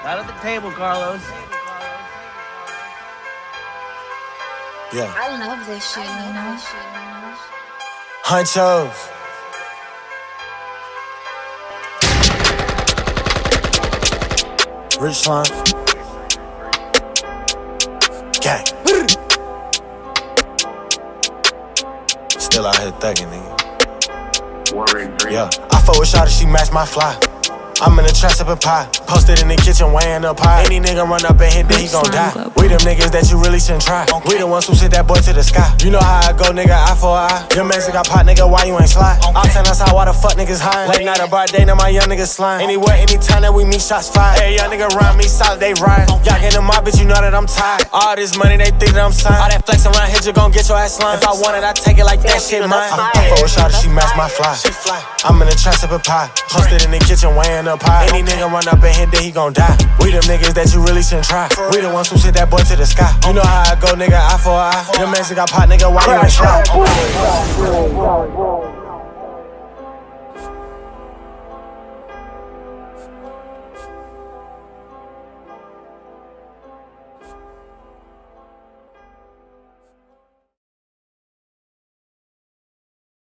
Not at the table, Carlos. Yeah. I love this shit, you know? Hunchos. Rich slime. Gang. Still out here thugging, nigga. Yeah. I fuck with Shawty, she match my fly. I'm in the trap sippin' pie. Posted in the kitchen weighing up pie. Any nigga run up and hit, then he gon' die. We them niggas that you really shouldn't try. We the ones who sent that boy to the sky. You know how I go, nigga, eye for eye. Your man got pot, nigga, why you ain't slide? I'll tell us how, why the fuck niggas high. Late night a bar day, now my young niggas slime. Anywhere, anytime that we meet, shots fired. Hey, young nigga around me, solid, they ride. Y'all get in my bitch, you know that I'm tired. All this money, they think that I'm signed. All that flex around here, you gon' get your ass slime. If I want it, I take it like that shit mine. I fuck with Shawty, she match my fly. I'm in the trap sippin' pie. Posted in the kitchen weighing up pie. Any nigga run up and hit, then he gon' die. We them niggas that you really shouldn't try. We the ones who sent that boy to the sky. You know how I go, nigga, eye for eye. Your man got pot, nigga, why you ain't slide?